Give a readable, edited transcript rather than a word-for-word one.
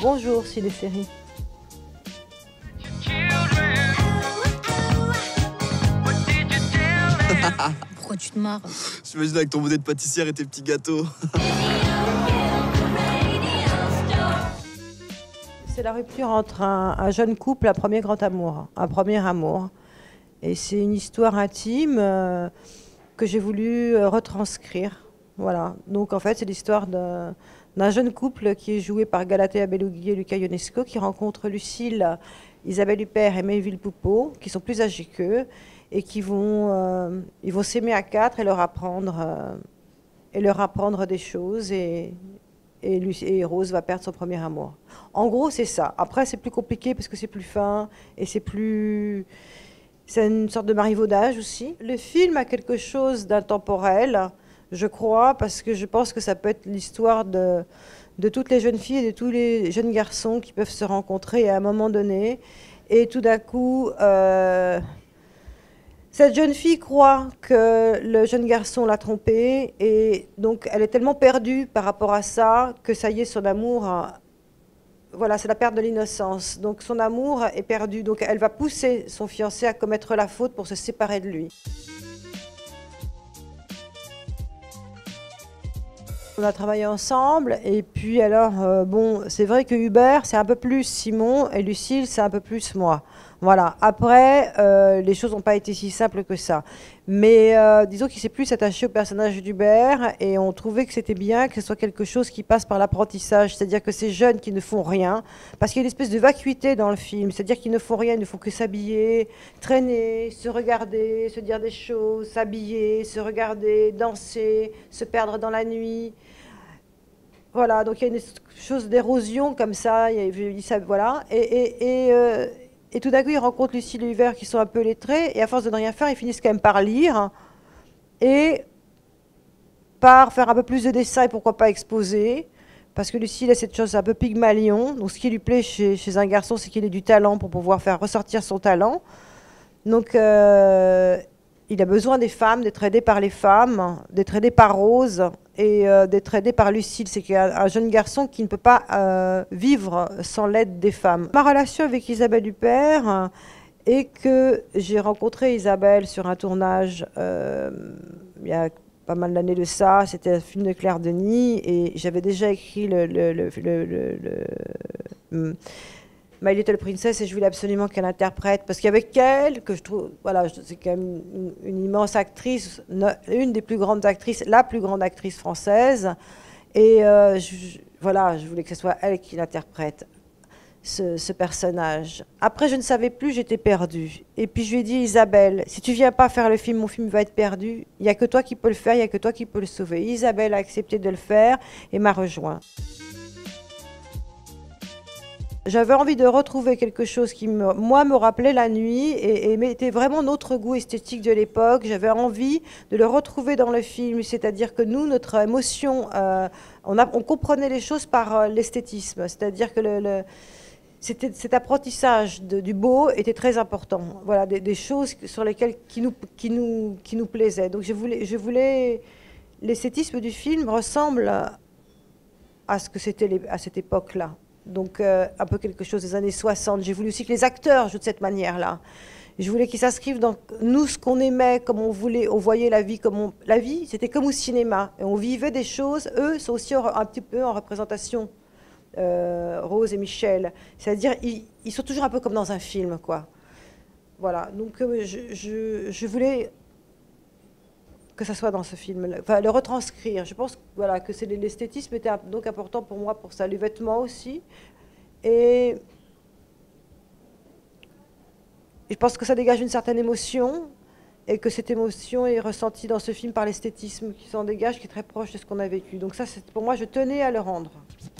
Bonjour Ciné-Série. Pourquoi tu te marres? J'imagine avec ton bonnet de pâtissière et tes petits gâteaux. C'est la rupture entre un jeune couple, un premier grand amour, un premier amour. Et c'est une histoire intime que j'ai voulu retranscrire. Voilà. Donc en fait, c'est l'histoire d'un jeune couple qui est joué par Galatea Belloughi et Luca Ionesco, qui rencontre Lucille, Isabelle Huppert et Maëville Poupeau, qui sont plus âgés qu'eux, et qui vont s'aimer à quatre et leur apprendre des choses. Et Rose va perdre son premier amour. En gros, c'est ça. Après, c'est plus compliqué parce que c'est plus fin et c'est une sorte de marivaudage aussi. Le film a quelque chose d'intemporel, je crois, parce que je pense que ça peut être l'histoire de toutes les jeunes filles et de tous les jeunes garçons qui peuvent se rencontrer à un moment donné. Et tout d'un coup, cette jeune fille croit que le jeune garçon l'a trompée et donc elle est tellement perdue par rapport à ça que ça y est, son amour, voilà, c'est la perte de l'innocence. Donc son amour est perdu, donc elle va pousser son fiancé à commettre la faute pour se séparer de lui. On a travaillé ensemble et puis alors, bon, c'est vrai que Hubert, c'est un peu plus Simon et Lucille, c'est un peu plus moi. Voilà. Après, les choses n'ont pas été si simples que ça. Mais disons qu'il s'est plus attaché au personnage d'Hubert et on trouvait que c'était bien que ce soit quelque chose qui passe par l'apprentissage. C'est-à-dire que ces jeunes qui ne font rien, parce qu'il y a une espèce de vacuité dans le film, c'est-à-dire qu'ils ne font rien, ils ne font que s'habiller, traîner, se regarder, se dire des choses, s'habiller, se regarder, danser, se perdre dans la nuit. Voilà, donc il y a une chose d'érosion comme ça, voilà. Et tout d'un coup, ils rencontrent Lucille et Hubert qui sont un peu lettrés, et à force de ne rien faire, ils finissent quand même par lire, et par faire un peu plus de dessins, et pourquoi pas exposer, parce que Lucille a cette chose un peu Pygmalion, donc ce qui lui plaît chez un garçon, c'est qu'il ait du talent pour pouvoir faire ressortir son talent. Donc il a besoin des femmes, d'être aidé par les femmes, d'être aidé par Rose et d'être aidé par Lucille. C'est qu'il y a un jeune garçon qui ne peut pas vivre sans l'aide des femmes. Ma relation avec Isabelle Huppert est que j'ai rencontré Isabelle sur un tournage il y a pas mal d'années de ça. C'était un film de Claire Denis et j'avais déjà écrit My Little Princess et je voulais absolument qu'elle interprète parce qu'avec elle, que je trouve, voilà, c'est quand même une immense actrice, une des plus grandes actrices, la plus grande actrice française, et voilà, je voulais que ce soit elle qui l'interprète, ce personnage. Après, je ne savais plus, j'étais perdue. Et puis je lui ai dit, Isabelle, si tu viens pas faire le film, mon film va être perdu. Il n'y a que toi qui peux le faire, il n'y a que toi qui peux le sauver. Isabelle a accepté de le faire et m'a rejoint. J'avais envie de retrouver quelque chose qui, moi, me rappelait la nuit et mettait vraiment notre goût esthétique de l'époque. J'avais envie de le retrouver dans le film, c'est-à-dire que nous, notre émotion, on comprenait les choses par l'esthétisme, c'est-à-dire que cet apprentissage du beau était très important. Voilà, des choses sur lesquelles qui nous plaisaient. Donc je voulais l'esthétisme du film ressemble à ce que c'était à cette époque-là. Donc un peu quelque chose des années 60. J'ai voulu aussi que les acteurs jouent de cette manière-là. Je voulais qu'ils s'inscrivent dans nous, ce qu'on aimait, comme on voulait, on voyait la vie comme la vie, c'était comme au cinéma. Et on vivait des choses. Eux sont aussi un petit peu en représentation, Rose et Michel. C'est-à-dire, ils sont toujours un peu comme dans un film, quoi. Voilà. Donc je voulais que ça soit dans ce film, enfin le retranscrire. Je pense voilà, que l'esthétisme était donc important pour moi, pour ça, les vêtements aussi. Et je pense que ça dégage une certaine émotion et que cette émotion est ressentie dans ce film par l'esthétisme qui s'en dégage, qui est très proche de ce qu'on a vécu. Donc ça, pour moi, je tenais à le rendre.